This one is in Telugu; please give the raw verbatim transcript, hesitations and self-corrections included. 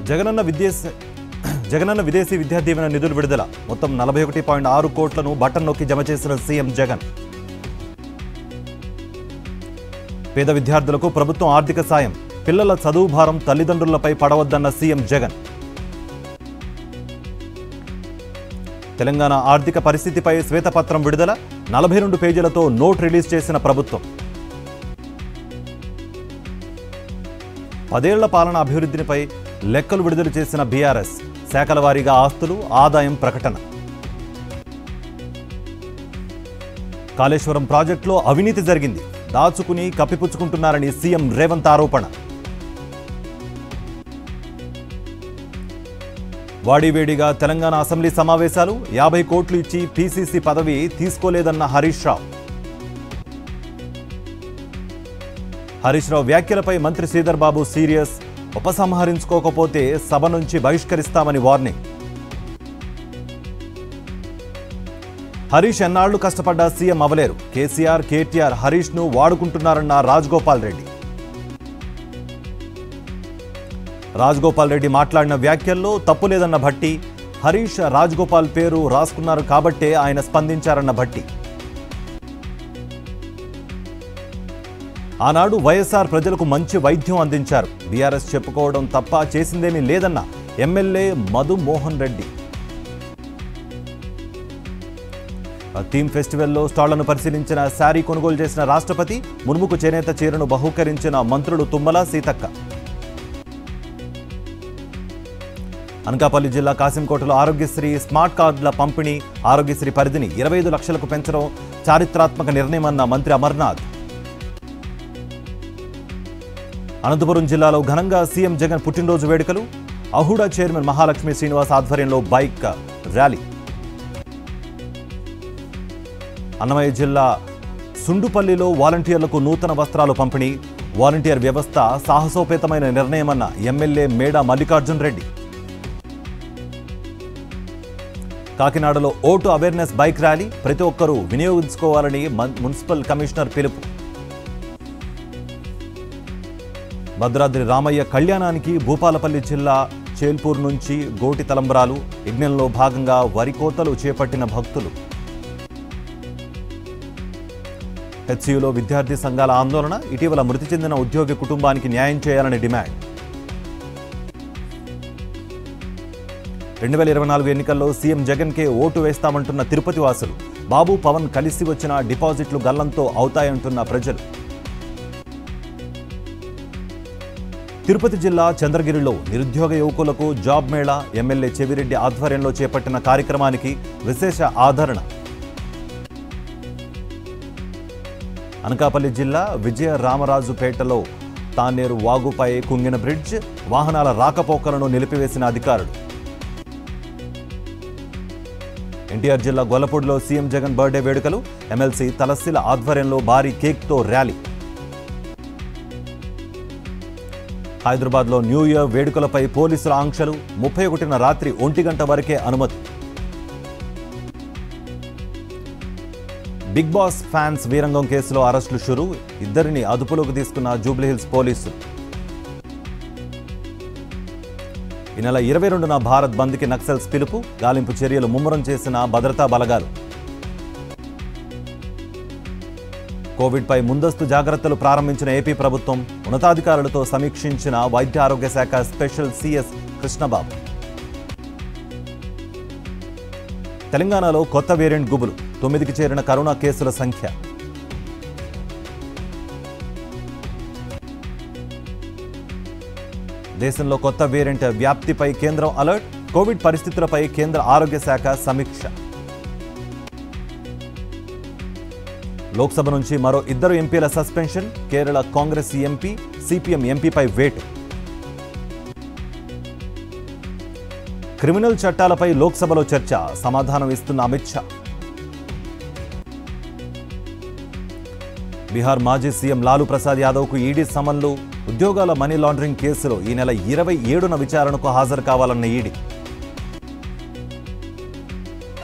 జగనన్న విదేశీ జగనన్న విదేశీ విద్యా దీవెన నిధులు విడుదల మొత్తం నలభై ఒకటి పాయింట్ ఆరు కోట్లను బటన్ నొక్కి జమ చేసిన సీఎం జగన్. పేద విద్యార్థులకు ప్రభుత్వం ఆర్థిక సాయం, పిల్లల చదువు భారం తల్లిదండ్రులపై పడవద్దన్న సీఎం జగన్. తెలంగాణ ఆర్థిక పరిస్థితిపై శ్వేతపత్రం విడుదల, నలభై రెండు పేజీలతో నోట్ రిలీజ్ చేసిన ప్రభుత్వం. పదేళ్ల పాలన అభివృద్ధిపై లెక్కలు విడుదల చేసిన బీఆర్ఎస్, శాఖల వారీగా ఆస్తులు, ఆదాయం ప్రకటన. కాళేశ్వరం ప్రాజెక్టులో అవినీతి జరిగింది, దాచుకుని కప్పిపుచ్చుకుంటున్నారని సీఎం రేవంత్ ఆరోపణ. వాడివేడిగా తెలంగాణ అసెంబ్లీ సమావేశాలు, యాభై కోట్లు ఇచ్చి పీసీసీ పదవి తీసుకోలేదన్న హరీష్ రావు. హరీష్ రావు వ్యాఖ్యలపై మంత్రి శ్రీధర్ బాబు సీరియస్, ఉపసంహరించుకోకపోతే సభ నుంచి బహిష్కరిస్తామని వార్నింగ్. హరీష్ ఎన్నాళ్లు కష్టపడ్డా సీఎం అవలేరు, కేసీఆర్ కేటీఆర్ హరీష్ ను వాడుకుంటున్నారన్న రాజగోపాల్ రెడ్డి. రాజగోపాల్ రెడ్డి మాట్లాడిన వ్యాఖ్యల్లో తప్పు లేదన్న భట్టి, హరీష్ రాజగోపాల్ పేరు రాసుకున్నారు కాబట్టే ఆయన స్పందించారన్న భట్టి. ఆనాడు వైఎస్ఆర్ ప్రజలకు మంచి వైద్యం అందించారు, బీఆర్ఎస్ చెప్పుకోవడం తప్ప చేసిందేమీ లేదన్న ఎమ్మెల్యే మధు మోహన్ రెడ్డి. థీమ్ ఫెస్టివల్లో స్టాళ్లను పరిశీలించిన శారీ కొనుగోలు చేసిన రాష్ట్రపతి, మునుముకు చేనేత చీరను బహూకరించిన మంత్రులు తుమ్మల, సీతక్క. అనకాపల్లి జిల్లా కాసింకోటలో ఆరోగ్యశ్రీ స్మార్ట్ కార్డుల పంపిణీ, ఆరోగ్యశ్రీ పరిధిని ఇరవై ఐదు లక్షలకు పెంచడం చారిత్రాత్మక నిర్ణయమన్న మంత్రి అమర్నాథ్. అనంతపురం జిల్లాలో ఘనంగా సీఎం జగన్ పుట్టినరోజు వేడుకలు, అహుడా చైర్మన్ మహాలక్ష్మి శ్రీనివాస్ ఆధ్వర్యంలో బైక్ ర్యాలీ. అన్నమయ్య జిల్లా సుండుపల్లిలో వాలంటీర్లకు నూతన వస్త్రాలు పంపిణీ, వాలంటీర్ వ్యవస్థ సాహసోపేతమైన నిర్ణయమన్న ఎమ్మెల్యే మేడా మల్లికార్జున్ రెడ్డి. కాకినాడలో ఓటు అవేర్నెస్ బైక్ ర్యాలీ, ప్రతి ఒక్కరూ వినియోగించుకోవాలని మున్సిపల్ కమిషనర్ పిలుపు. భద్రాద్రి రామయ్య కళ్యాణానికి భూపాలపల్లి జిల్లా చేల్పూర్ నుంచి గోటి తలంబ్రాలు, యజ్ఞంలో భాగంగా వరి కోతలు చేపట్టిన భక్తులు. హెచ్సియులో విద్యార్థి సంఘాల ఆందోళన, ఇటీవల మృతి చెందిన ఉద్యోగి కుటుంబానికి న్యాయం చేయాలని డిమాండ్. రెండు వేల ఇరవై నాలుగు ఎన్నికల్లో సీఎం జగన్కే ఓటు వేస్తామంటున్న తిరుపతి వాసులు, బాబు పవన్ కలిసి వచ్చిన డిపాజిట్లు గల్లంతో అవుతాయంటున్న ప్రజలు. తిరుపతి జిల్లా చంద్రగిరిలో నిరుద్యోగ యువకులకు జాబ్ మేళా, ఎమ్మెల్యే చెవిరెడ్డి ఆధ్వర్యంలో చేపట్టిన కార్యక్రమానికి విశేష ఆదరణ. అనకాపల్లి జిల్లా విజయ రామరాజుపేటలో తాన్నేరు వాగుపై కుంగిన బ్రిడ్జ్, వాహనాల రాకపోకలను నిలిపివేసిన అధికారులు. ఎన్టీఆర్ జిల్లా గొల్లపూడిలో సీఎం జగన్ బర్త్డే వేడుకలు, ఎమ్మెల్సీ తలస్సిల ఆధ్వర్యంలో భారీ కేక్తో ర్యాలీ. హైదరాబాద్లో న్యూ ఇయర్ వేడుకలపై పోలీసుల ఆంక్షలు, ముప్పై ఒకటిన రాత్రి ఒంటి గంట వరకే అనుమతి. బిగ్ బాస్ ఫ్యాన్స్ వీరంగం కేసులో అరెస్టులు షురు, ఇద్దరిని అదుపులోకి తీసుకున్న జూబ్లీహిల్స్ పోలీసులు. ఈ నెల ఇరవై రెండున భారత్ బంద్కి నక్సల్స్ పిలుపు, గాలింపు చర్యలు ముమ్మరం చేసిన భద్రతా బలగాలు. కోవిడ్పై ముందస్తు జాగ్రత్తలు ప్రారంభించిన ఏపీ ప్రభుత్వం, ఉన్నతాధికారులతో సమీక్షించిన వైద్య ఆరోగ్య శాఖ స్పెషల్ సీఎస్ కృష్ణబాబు. తెలంగాణలో కొత్త వేరియంట్ గుబులు, తొమ్మిదికి చేరిన కరోనా కేసుల సంఖ్య. దేశంలో కొత్త వేరియంట్ వ్యాప్తిపై కేంద్రం అలర్ట్, కోవిడ్ పరిస్థితులపై కేంద్ర ఆరోగ్య శాఖ సమీక్ష. లోక్సభ నుంచి మరో ఇద్దరు ఎంపీల suspension, Kerala Congress MP, CPM ఎంపీపై వేటు. క్రిమినల్ చట్టాలపై లోక్సభలో చర్చ, సమాధానం ఇస్తున్న అమిత్ షా. బీహార్ మాజీ సీఎం లాలూ ప్రసాద్ యాదవ్కు ఈడీ సమన్లు, ఉద్యోగాల మనీ లాండరింగ్ కేసులో ఈ నెల ఇరవై ఏడున విచారణకు హాజరు కావాలన్న ఈడీ.